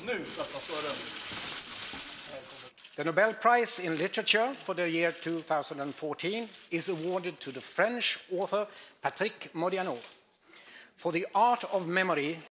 The Nobel Prize in Literature for the year 2014 is awarded to the French author Patrick Modiano for the art of memory